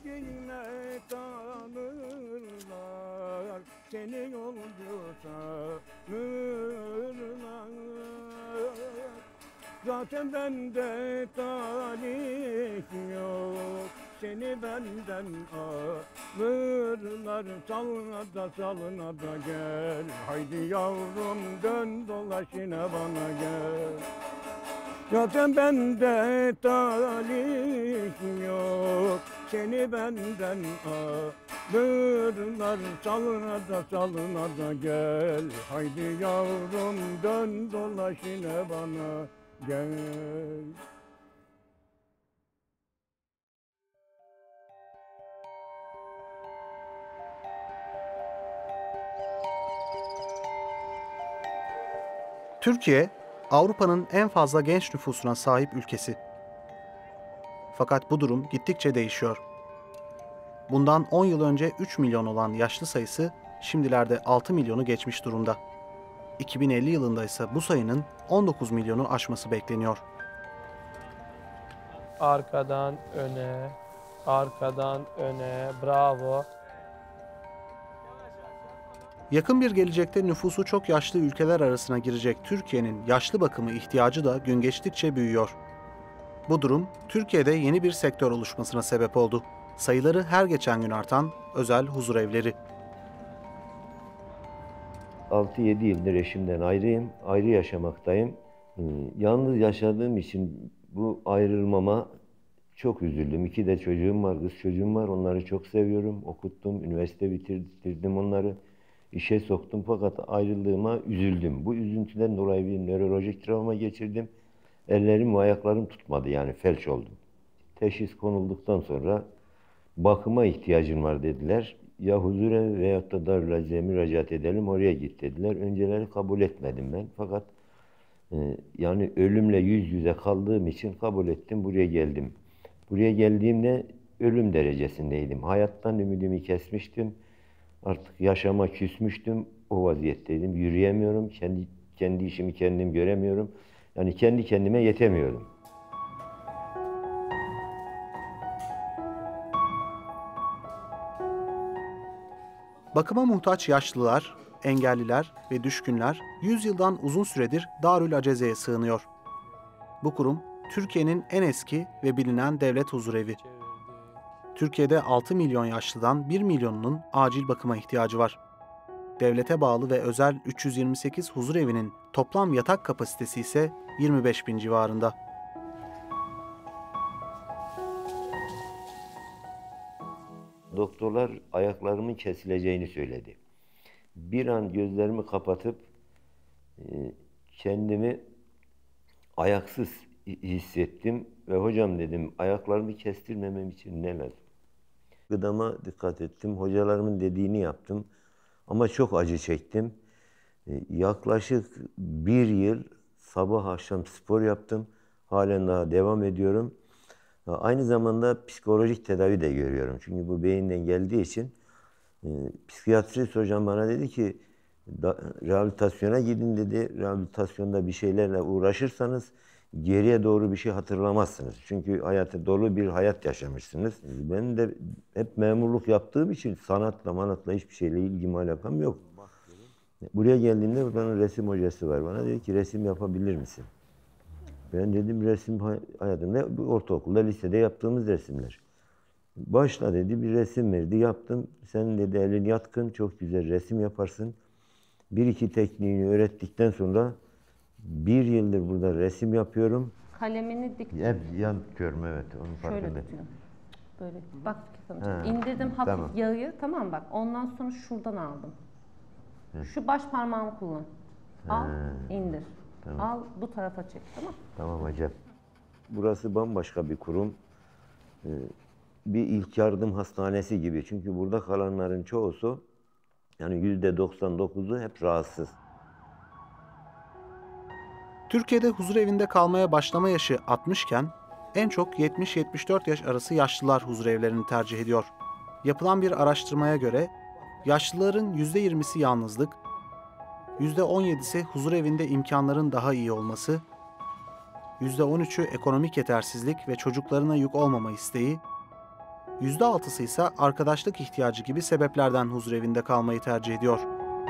yine tanırlar, seni yolcu sanırlar. Zaten bende talih yok, seni benden alırlar. Salına da gel, haydi yavrum dön dolaş yine bana gel. Zaten bende talih yok, seni benden alırlar. Salına da gel, haydi yavrum dön dolaş yine bana gel. Türkiye, Avrupa'nın en fazla genç nüfusuna sahip ülkesi. Fakat bu durum gittikçe değişiyor. Bundan 10 yıl önce 3 milyon olan yaşlı sayısı şimdilerde 6 milyonu geçmiş durumda. 2050 yılında ise bu sayının 19 milyonu aşması bekleniyor. Arkadan öne, arkadan öne, bravo. Yakın bir gelecekte nüfusu çok yaşlı ülkeler arasına girecek Türkiye'nin yaşlı bakımı ihtiyacı da gün geçtikçe büyüyor. Bu durum Türkiye'de yeni bir sektör oluşmasına sebep oldu. Sayıları her geçen gün artan özel huzurevleri. 6-7 yıldır eşimden ayrıyım, ayrı yaşamaktayım. Yalnız yaşadığım için bu ayrılmama çok üzüldüm. 2 de çocuğum var, kız çocuğum var. Onları çok seviyorum. Okuttum, üniversite bitirdim onları. İşe soktum fakat ayrıldığıma üzüldüm. Bu üzüntüden dolayı bir nörolojik travma geçirdim. Ellerim ve ayaklarım tutmadı, yani felç oldum. Teşhis konulduktan sonra bakıma ihtiyacın var dediler. Ya huzurevi veyahut da Darülaciz'e müracaat edelim, oraya git dediler. Önceleri kabul etmedim ben. Fakat yani ölümle yüz yüze kaldığım için kabul ettim, buraya geldim. Buraya geldiğimde ölüm derecesindeydim. Hayattan ümidimi kesmiştim. Artık yaşama küsmüştüm. O vaziyetteydim. Yürüyemiyorum. Kendi işimi kendim göremiyorum. Yani kendi kendime yetemiyorum. Bakıma muhtaç yaşlılar, engelliler ve düşkünler 100 yıldan uzun süredir Darülaceze'ye sığınıyor. Bu kurum Türkiye'nin en eski ve bilinen devlet huzurevi. Türkiye'de 6 milyon yaşlıdan 1 milyonunun acil bakıma ihtiyacı var. Devlete bağlı ve özel 328 huzurevinin toplam yatak kapasitesi ise 25 bin civarında. Doktorlar ayaklarımın kesileceğini söyledi. Bir an gözlerimi kapatıp kendimi ayaksız hissettim ve hocam dedim, ayaklarımı kestirmemem için ne lazım? Gıdama dikkat ettim, hocalarımın dediğini yaptım ama çok acı çektim. Yaklaşık 1 yıl sabah akşam spor yaptım, halen daha devam ediyorum. Aynı zamanda psikolojik tedavi de görüyorum. Çünkü bu beyinden geldiği için psikiyatrist hocam bana dedi ki rehabilitasyona gidin dedi. Rehabilitasyonda bir şeylerle uğraşırsanız geriye doğru bir şey hatırlamazsınız. Çünkü hayatı dolu bir hayat yaşamışsınız. Ben de hep memurluk yaptığım için manatla hiçbir şeyle ilgim alakam yok. Buraya geldiğimde buranın resim hocası var. Bana dedi ki resim yapabilir misin? Ben dedim resim hayatımda ortaokulda, lisede yaptığımız resimler. Başla dedi, bir resim verdi, yaptım. Sen dedi elin yatkın, çok güzel resim yaparsın. 1-2 tekniğini öğrettikten sonra 1 yıldır burada resim yapıyorum. Kalemini dik. Hep yapıyorum, evet. Onun Şöyle farkındayım. tutuyorum. Böyle. Bak İndirdim hafif tamam. yağı, tamam bak. Ondan sonra şuradan aldım. Şu baş parmağımı kullan. Al, indir. Tamam. Al, bu tarafa çek, tamam. Tamam hocam. Burası bambaşka bir kurum. Bir ilk yardım hastanesi gibi. Çünkü burada kalanların çoğusu, yani %99'u hep rahatsız. Türkiye'de huzurevinde kalmaya başlama yaşı 60 iken en çok 70-74 yaş arası yaşlılar huzurevlerini tercih ediyor. Yapılan bir araştırmaya göre yaşlıların %20'si yalnızlık, %17'si huzurevinde imkanların daha iyi olması, %13'ü ekonomik yetersizlik ve çocuklarına yük olmama isteği, %6'sı ise arkadaşlık ihtiyacı gibi sebeplerden huzurevinde kalmayı tercih ediyor.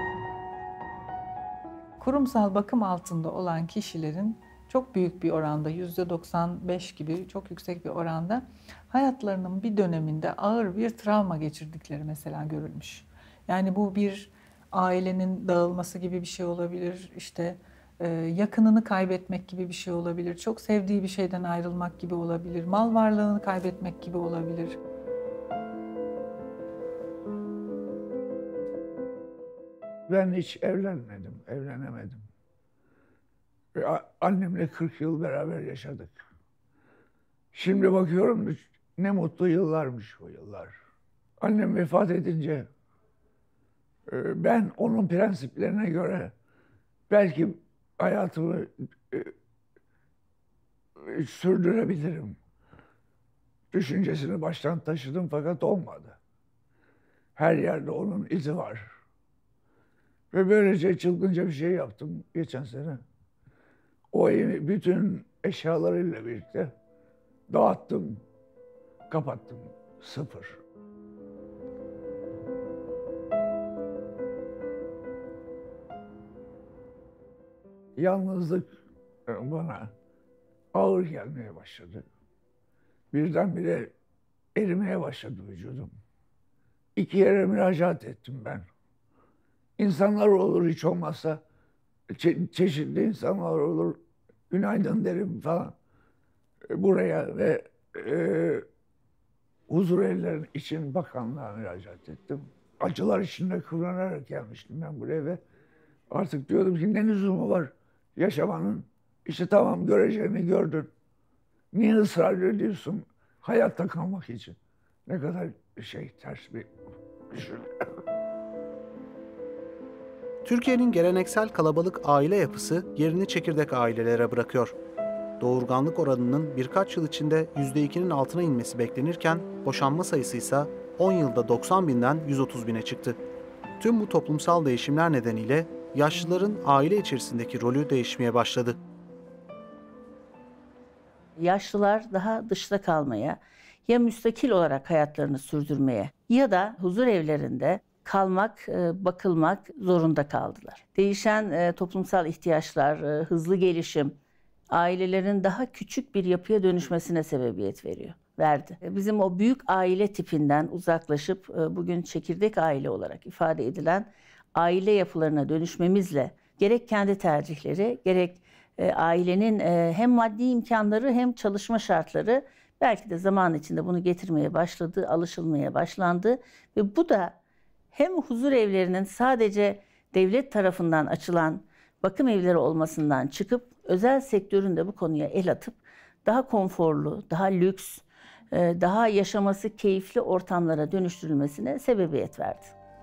Kurumsal bakım altında olan kişilerin çok büyük bir oranda, %95 gibi çok yüksek bir oranda hayatlarının bir döneminde ağır bir travma geçirdikleri mesela görülmüş. Yani bu bir ailenin dağılması gibi bir şey olabilir, işte yakınını kaybetmek gibi bir şey olabilir, çok sevdiği bir şeyden ayrılmak gibi olabilir, mal varlığını kaybetmek gibi olabilir. Ben hiç evlenmedim, evlenemedim. Annemle 40 yıl beraber yaşadık. Şimdi bakıyorum ne mutlu yıllarmış o yıllar. Annem vefat edince ben onun prensiplerine göre belki hayatımı sürdürebilirim düşüncesini baştan taşıdım fakat olmadı. Her yerde onun izi var. Ve böylece çılgınca bir şey yaptım geçen sene. O evi bütün eşyalarıyla birlikte dağıttım, kapattım, sıfır. Yalnızlık bana ağır gelmeye başladı. Birdenbire erimeye başladı vücudum. 2 yere müracaat ettim ben. İnsanlar olur hiç olmazsa, çeşitli insanlar olur, günaydın derim falan. Buraya ve huzur evleri için bakanlığa müracaat ettim. Acılar içinde kıvranarak gelmiştim ben buraya ve artık diyordum ki ne lüzumu var yaşamanın? İşte tamam göreceğini gördün. Niye ısrar ediyorsun hayatta kalmak için? Ne kadar ters bir düşünce. Türkiye'nin geleneksel kalabalık aile yapısı yerini çekirdek ailelere bırakıyor. Doğurganlık oranının birkaç yıl içinde %2'nin altına inmesi beklenirken boşanma sayısı ise 10 yılda 90 binden 130 bine çıktı. Tüm bu toplumsal değişimler nedeniyle yaşlıların aile içerisindeki rolü değişmeye başladı. Yaşlılar daha dışta kalmaya, ya müstakil olarak hayatlarını sürdürmeye ya da huzur evlerinde kalmak, bakılmak zorunda kaldılar. Değişen toplumsal ihtiyaçlar, hızlı gelişim, ailelerin daha küçük bir yapıya dönüşmesine sebebiyet verdi. Bizim o büyük aile tipinden uzaklaşıp bugün çekirdek aile olarak ifade edilen aile yapılarına dönüşmemizle gerek kendi tercihleri, gerek ailenin hem maddi imkanları hem çalışma şartları belki de zaman içinde bunu getirmeye başladı, alışılmaya başlandı ve bu da hem huzur evlerinin sadece devlet tarafından açılan bakım evleri olmasından çıkıp özel sektörün de bu konuya el atıp daha konforlu, daha lüks, daha yaşaması keyifli ortamlara dönüştürülmesine sebebiyet verdi.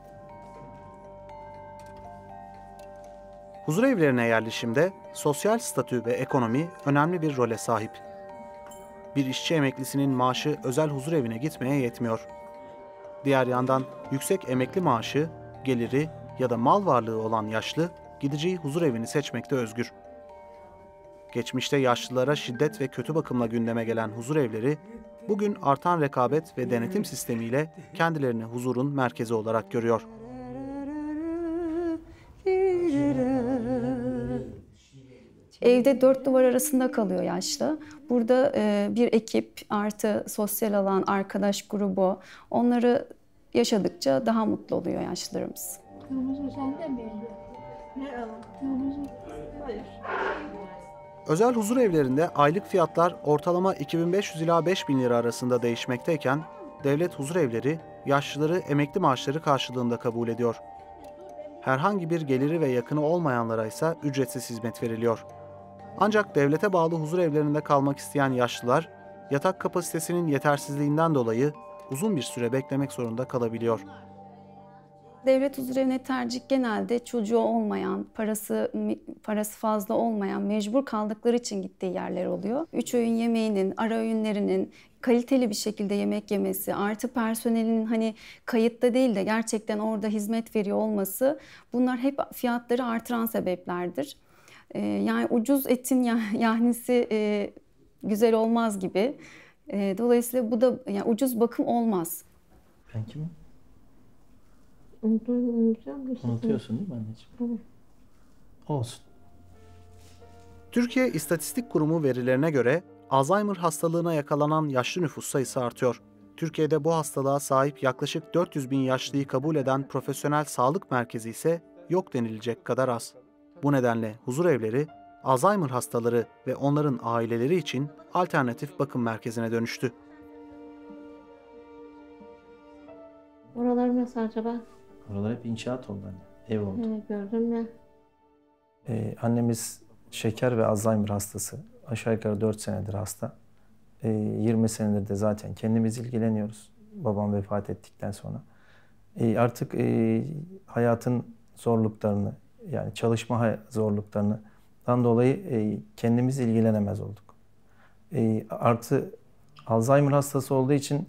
Huzur evlerine yerleşimde sosyal statü ve ekonomi önemli bir role sahip. Bir işçi emeklisinin maaşı özel huzur evine gitmeye yetmiyor. Diğer yandan yüksek emekli maaşı, geliri ya da mal varlığı olan yaşlı gideceği huzur evini seçmekte özgür. Geçmişte yaşlılara şiddet ve kötü bakımla gündeme gelen huzur evleri, bugün artan rekabet ve denetim sistemiyle kendilerini huzurun merkezi olarak görüyor. Evde 4 duvar arasında kalıyor yaşlı. Burada bir ekip artı sosyal alan, arkadaş grubu, onları yaşadıkça daha mutlu oluyor yaşlılarımız. Özel huzur evlerinde aylık fiyatlar ortalama 2500 ila 5000 lira arasında değişmekteyken, devlet huzur evleri yaşlıları emekli maaşları karşılığında kabul ediyor. Herhangi bir geliri ve yakını olmayanlara ise ücretsiz hizmet veriliyor. Ancak devlete bağlı huzur evlerinde kalmak isteyen yaşlılar, yatak kapasitesinin yetersizliğinden dolayı uzun bir süre beklemek zorunda kalabiliyor. Devlet huzurevine tercih genelde çocuğu olmayan, parası fazla olmayan, mecbur kaldıkları için gittiği yerler oluyor. 3 öğün yemeğinin, ara öğünlerinin kaliteli bir şekilde yemek yemesi, artı personelin hani kayıtta değil de gerçekten orada hizmet veriyor olması, bunlar hep fiyatları artıran sebeplerdir. Yani ucuz etin yahnisi güzel olmaz gibi. Dolayısıyla bu da yani ucuz bakım olmaz. Ben kimim? Unutacağım. Unutuyorsun değil mi anneciğim? Olsun. Türkiye İstatistik Kurumu verilerine göre Alzheimer hastalığına yakalanan yaşlı nüfus sayısı artıyor. Türkiye'de bu hastalığa sahip yaklaşık 400 bin yaşlıyı kabul eden profesyonel sağlık merkezi ise yok denilecek kadar az. Bu nedenle huzurevleri, Alzheimer hastaları ve onların aileleri için alternatif bakım merkezine dönüştü. Oralar nasıl acaba? Oralar hep inşaat oldu anne. Ev oldu. Gördüm ya. Annemiz şeker ve Alzheimer hastası. Aşağı yukarı 4 senedir hasta. 20 senedir de zaten kendimiz ilgileniyoruz. Babam vefat ettikten sonra. Artık hayatın zorluklarını, yani çalışma zorluklarından dolayı kendimiz ilgilenemez olduk. Artı Alzheimer hastası olduğu için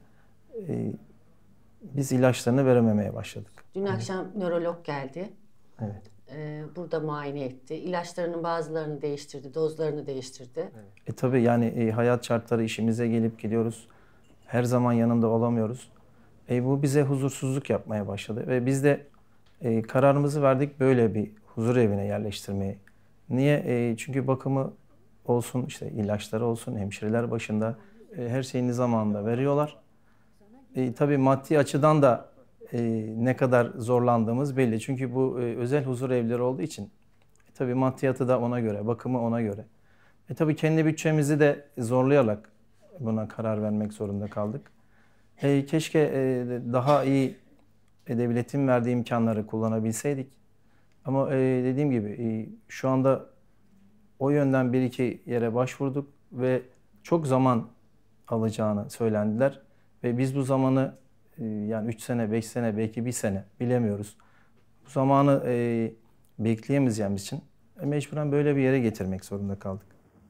biz ilaçlarını verememeye başladık. Dün akşam nörolog geldi. Evet. Burada muayene etti. İlaçlarının bazılarını değiştirdi, dozlarını değiştirdi. Tabii yani hayat şartları, işimize gelip gidiyoruz. Her zaman yanında olamıyoruz. Bu bize huzursuzluk yapmaya başladı ve biz de kararımızı verdik böyle bir huzur evine yerleştirmeye. Niye? Çünkü bakımı olsun, işte ilaçları olsun, hemşireler başında her şeyini zamanında veriyorlar. Tabii maddi açıdan da ne kadar zorlandığımız belli. Çünkü bu özel huzur evleri olduğu için tabii maddiyatı da ona göre, bakımı ona göre. Tabii kendi bütçemizi de zorlayarak buna karar vermek zorunda kaldık. Keşke daha iyi devletin verdiği imkanları kullanabilseydik. Ama dediğim gibi şu anda o yönden bir iki yere başvurduk ve çok zaman alacağını söylendiler. Ve biz bu zamanı yani 3 sene, 5 sene, belki 1 sene bilemiyoruz. Bu zamanı bekleyemeyeceğimiz için mecburen böyle bir yere getirmek zorunda kaldık.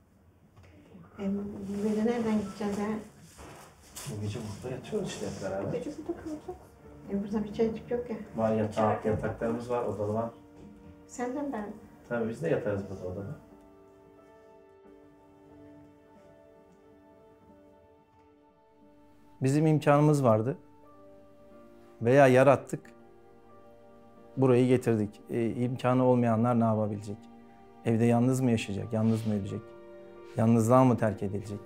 Böyle nereden gideceğiz ya? Bu gece burada yatıyoruz işte hep beraber. Gece burada kalacak. Burada bir çaycık yok ya. Var yataklarımız var, odalı var. Senden ben. Tabii biz de yatarız burada odada. Bizim imkanımız vardı veya yarattık, burayı getirdik. İmkanı olmayanlar ne yapabilecek? Evde yalnız mı yaşayacak, yalnız mı ölecek? Yalnızlığa mı terk edilecek?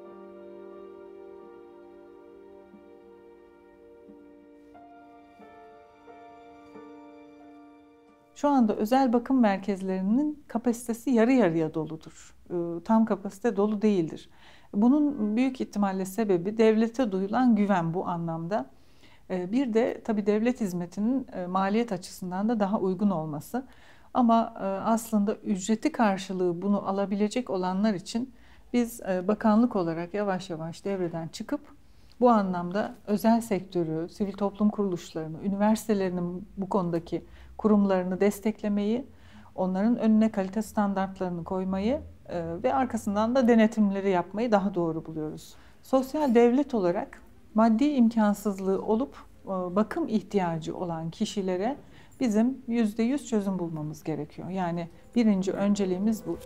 Şu anda özel bakım merkezlerinin kapasitesi yarı yarıya doludur. Tam kapasite dolu değildir. Bunun büyük ihtimalle sebebi devlete duyulan güven bu anlamda. Bir de tabii devlet hizmetinin maliyet açısından da daha uygun olması. Ama aslında ücreti karşılığı bunu alabilecek olanlar için biz bakanlık olarak yavaş yavaş devreden çıkıp bu anlamda özel sektörü, sivil toplum kuruluşlarını, üniversitelerinin bu konudaki kurumlarını desteklemeyi, onların önüne kalite standartlarını koymayı ve arkasından da denetimleri yapmayı daha doğru buluyoruz. Sosyal devlet olarak maddi imkansızlığı olup bakım ihtiyacı olan kişilere bizim %100 çözüm bulmamız gerekiyor. Yani birinci önceliğimiz bu.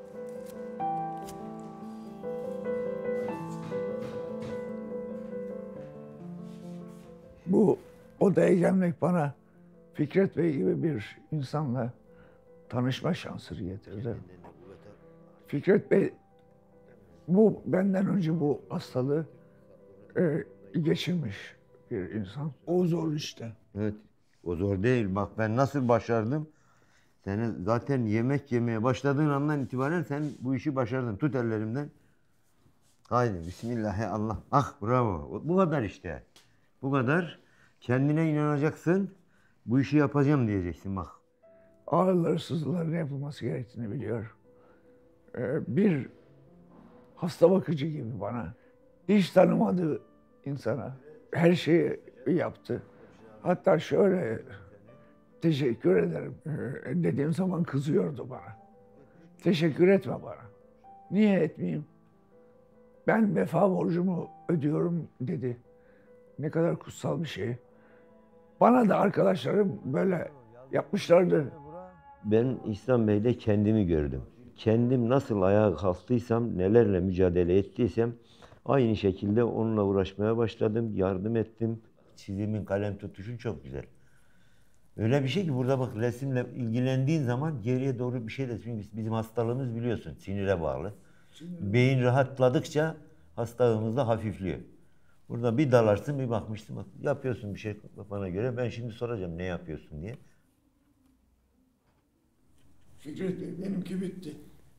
Bu odaya gelmek bana Fikret Bey gibi bir insanla tanışma şansı getirdi. Fikret Bey bu benden önce bu hastalığı geçirmiş bir insan. O zor işte. Evet, o zor değil. Bak ben nasıl başardım. Senin zaten yemek yemeye başladığın andan itibaren sen bu işi başardın. Tut ellerimden. Haydi bismillah Allah. Ah bravo. Bu kadar işte. Bu kadar. Kendine inanacaksın. Bu işi yapacağım diyeceksin bak. Ağrıları, sızıların yapılması gerektiğini biliyor. Bir hasta bakıcı gibi bana. Hiç tanımadığı insana her şeyi yaptı. Hatta şöyle teşekkür ederim dediğim zaman kızıyordu bana. Teşekkür etme bana. Niye etmeyeyim? Ben vefa borcumu ödüyorum dedi. Ne kadar kutsal bir şey. Bana da arkadaşlarım böyle yapmışlardı. Ben İhsan Bey'de kendimi gördüm. Kendim nasıl ayağa kalktıysam, nelerle mücadele ettiysem Aynı şekilde onunla uğraşmaya başladım, yardım ettim. Çizimin, kalem tutuşun çok güzel. Öyle bir şey ki burada bak resimle ilgilendiğin zaman geriye doğru bir şey de, çünkü bizim hastalığımız biliyorsun sinire bağlı. Beyin rahatladıkça hastalığımız da hafifliyor. Burada bir dalarsın, bir bakmışsın, bak yapıyorsun bir şey kafana göre. Ben şimdi soracağım ne yapıyorsun diye. Fikret Bey, benimki bitti.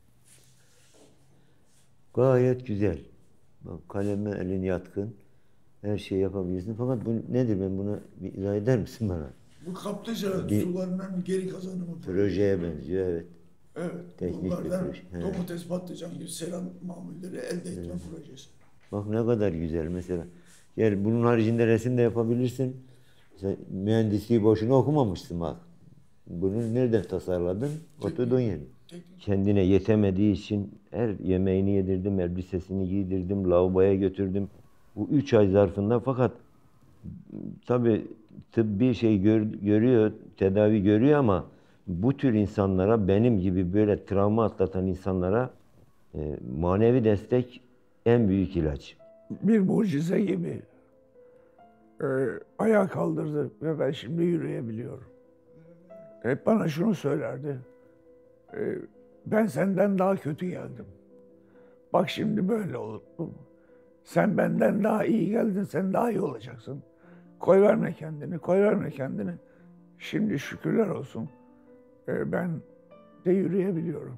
Gayet güzel. Bak kaleme elin yatkın. Her şeyi yapabilirsin. Fakat bu nedir, ben bunu bir izah eder misin bana? Bu kaplıca sularının geri kazanımı. Projeye benziyor, evet. Evet. Teknik bir Bunlardan proje. He. domates, patlıcan gibi selam mamulleri elde etme projesi. Bak ne kadar güzel mesela. Gel bunun haricinde resim de yapabilirsin. Sen mühendisliği boşuna okumamışsın bak. Bunu nereden tasarladın? Oturdun yani. Kendine yetemediği için her yemeğini yedirdim, elbisesini giydirdim, lavaboya götürdüm. Bu 3 ay zarfında, fakat tabii tıbbi şey görüyor, tedavi görüyor ama bu tür insanlara, benim gibi böyle travma atlatan insanlara manevi destek en büyük ilaç. Bir mucize gibi ayağa kaldırdı ve ben şimdi yürüyebiliyorum. Hep bana şunu söylerdi. Ben senden daha kötü geldim. Bak şimdi böyle olur. Sen benden daha iyi geldin, sen daha iyi olacaksın. Koy verme kendini, koy verme kendini. Şimdi şükürler olsun. Ben de yürüyebiliyorum.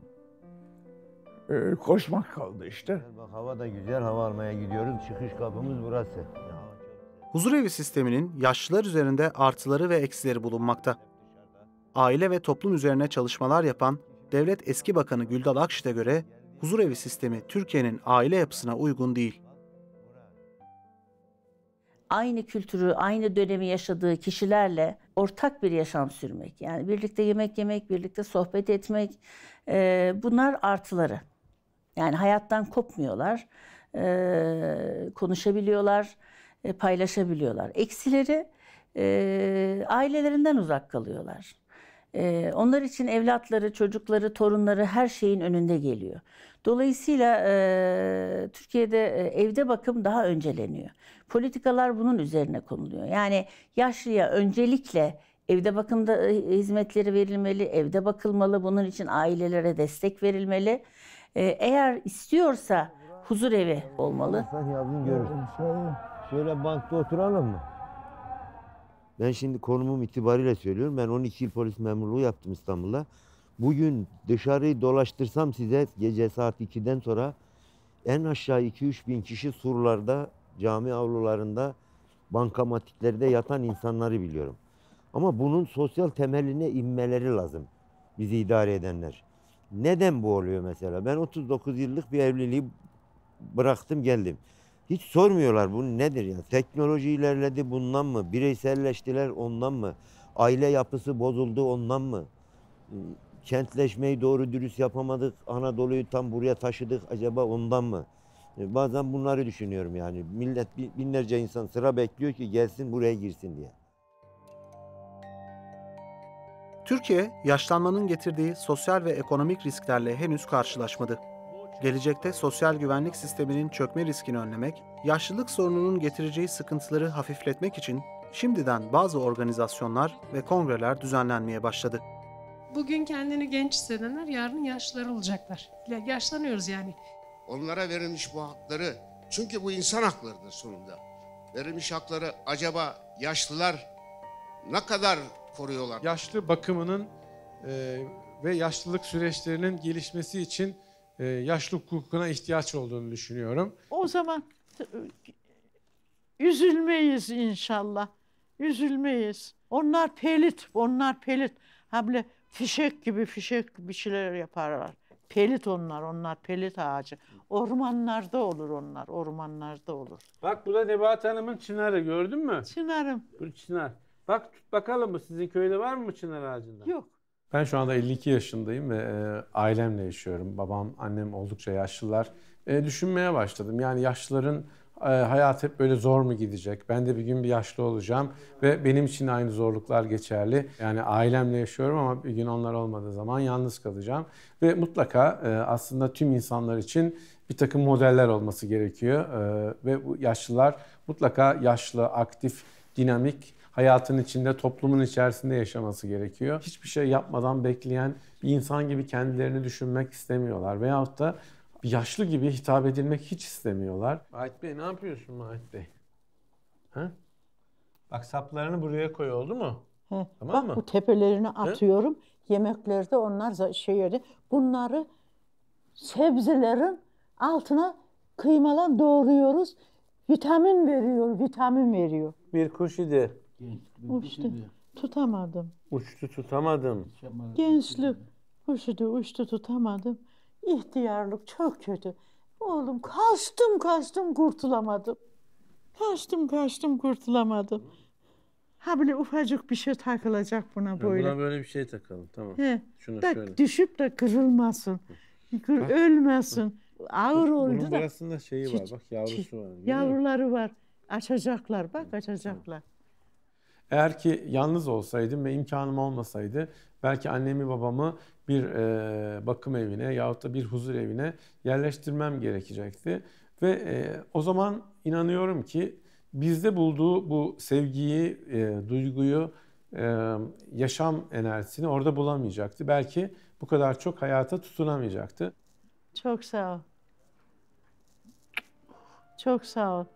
Koşmak kaldı işte. Bak hava da güzel, hava almaya gidiyoruz. Çıkış kapımız burası. Huzurevi sisteminin yaşlılar üzerinde artıları ve eksileri bulunmakta. Aile ve toplum üzerine çalışmalar yapan Devlet Eski Bakanı Güldal Akşit'e göre huzurevi sistemi Türkiye'nin aile yapısına uygun değil. Aynı kültürü, aynı dönemi yaşadığı kişilerle ortak bir yaşam sürmek, yani birlikte yemek yemek, birlikte sohbet etmek, bunlar artıları. Yani hayattan kopmuyorlar, konuşabiliyorlar, paylaşabiliyorlar. Eksileri ailelerinden uzak kalıyorlar. Onlar için evlatları, çocukları, torunları her şeyin önünde geliyor. Dolayısıyla Türkiye'de evde bakım daha önceleniyor. Politikalar bunun üzerine konuluyor. Yani yaşlıya öncelikle evde bakımda hizmetleri verilmeli, evde bakılmalı. Bunun için ailelere destek verilmeli. Eğer istiyorsa huzurevi olmalı. Sen yazın görürsün. Şöyle bankta oturalım mı? Ben şimdi konumum itibariyle söylüyorum. Ben 12 yıl polis memurluğu yaptım İstanbul'da. Bugün dışarıyı dolaştırsam size gece saat 2'den sonra en aşağı 2-3 bin kişi surlarda, cami avlularında, bankamatiklerde yatan insanları biliyorum. Ama bunun sosyal temeline inmeleri lazım bizi idare edenler. Neden bu oluyor mesela? Ben 39 yıllık bir evliliği bıraktım geldim. Hiç sormuyorlar bu nedir ya? Teknoloji ilerledi bundan mı? Bireyselleştiler ondan mı? Aile yapısı bozuldu ondan mı? Kentleşmeyi doğru dürüst yapamadık. Anadolu'yu tam buraya taşıdık acaba ondan mı? Bazen bunları düşünüyorum yani. Millet binlerce insan sıra bekliyor ki gelsin buraya girsin diye. Türkiye, yaşlanmanın getirdiği sosyal ve ekonomik risklerle henüz karşılaşmadı. Gelecekte sosyal güvenlik sisteminin çökme riskini önlemek, yaşlılık sorununun getireceği sıkıntıları hafifletmek için şimdiden bazı organizasyonlar ve kongreler düzenlenmeye başladı. Bugün kendini genç hissedenler yarın yaşlılar olacaklar. Yaşlanıyoruz yani. Onlara verilmiş bu hakları, çünkü bu insan haklarıdır sonunda. Verilmiş hakları acaba yaşlılar ne kadar koruyorlar? Yaşlı bakımının ve yaşlılık süreçlerinin gelişmesi için yaşlı hukukuna ihtiyaç olduğunu düşünüyorum. O zaman üzülmeyiz inşallah. Üzülmeyiz. Onlar pelit, onlar pelit. Ha böyle fişek gibi bir şeyler yaparlar. Pelit onlar pelit ağacı. Ormanlarda olur onlar, ormanlarda olur. Bak bu da Nebahat Hanım'ın çınarı, gördün mü? Çınarım. Bu çınar. Bak tut bakalım mı, sizin köyde var mı çınar ağacından? Yok. Ben şu anda 52 yaşındayım ve ailemle yaşıyorum. Babam, annem oldukça yaşlılar. Düşünmeye başladım. Yani yaşlıların hayat hep böyle zor mu gidecek? Ben de bir gün bir yaşlı olacağım ve benim için aynı zorluklar geçerli. Yani ailemle yaşıyorum ama bir gün onlar olmadığı zaman yalnız kalacağım. Ve mutlaka aslında tüm insanlar için bir takım modeller olması gerekiyor. Ve bu yaşlılar mutlaka yaşlı, aktif, dinamik, hayatın içinde, toplumun içerisinde yaşaması gerekiyor. Hiçbir şey yapmadan bekleyen bir insan gibi kendilerini düşünmek istemiyorlar. Veyahut da yaşlı gibi hitap edilmek hiç istemiyorlar. Vahit Bey ne yapıyorsun Vahit Bey? Ha? Bak saplarını buraya koy, oldu mu? He. Tamam Bak mı? bu tepelerini atıyorum. Yemeklerde onlar şey yedi. Bunları sebzelerin altına kıymalan doğruyoruz. Vitamin veriyor, vitamin veriyor. Bir kuş idi. Uçtu. Tutamadım. Uçtu tutamadım. Gençlik uçtu tutamadım. İhtiyarlık çok kötü. Oğlum kaçtım kurtulamadım. Kaçtım kurtulamadım. Ha böyle ufacık bir şey takılacak buna böyle. Buna böyle bir şey takalım, tamam. He. Şunu Da şöyle. düşüp de kırılmasın. Ölmesin. Ağır oldu Bunun da. burasında şeyi var, bak yavrusu var. Yavruları var. Açacaklar, bak açacaklar. Eğer ki yalnız olsaydım ve imkanım olmasaydı belki annemi babamı bir bakım evine yahut da bir huzur evine yerleştirmem gerekecekti. Ve o zaman inanıyorum ki bizde bulduğu bu sevgiyi, duyguyu, yaşam enerjisini orada bulamayacaktı. Belki bu kadar çok hayata tutunamayacaktı. Çok sağ ol. Çok sağ ol.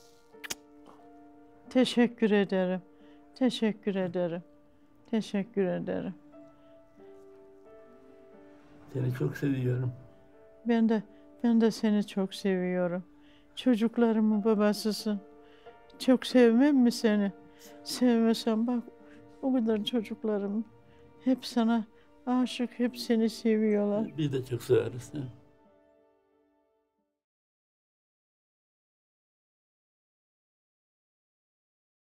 Teşekkür ederim. Teşekkür ederim. Teşekkür ederim. Seni çok seviyorum. Ben de seni çok seviyorum. Çocuklarımın babasısın. Çok sevmem mi seni? Sevmesem bak o kadar çocuklarım hep sana aşık, hep seni seviyorlar. Biz de çok severiz.